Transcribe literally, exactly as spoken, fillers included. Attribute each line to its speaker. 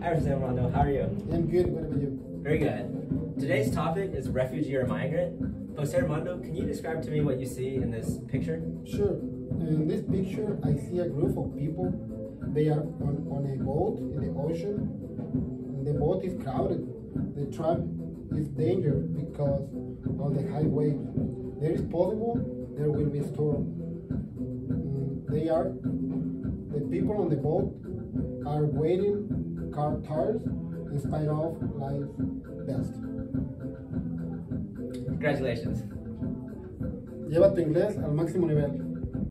Speaker 1: Hi, Jose Armando. How are you?
Speaker 2: I'm good. What about you?
Speaker 1: Very good. Today's topic is refugee or migrant. Jose Armando, can you describe to me what you see in this picture?
Speaker 2: Sure. In this picture, I see a group of people. They are on, on a boat in the ocean. The boat is crowded. The trip is dangerous because of the high waves. There is possible there will be a storm. Mm, They are the people on the boat are waiting car tires in spite of life best.
Speaker 1: Congratulations.
Speaker 2: Lleva tu inglés al máximo nivel.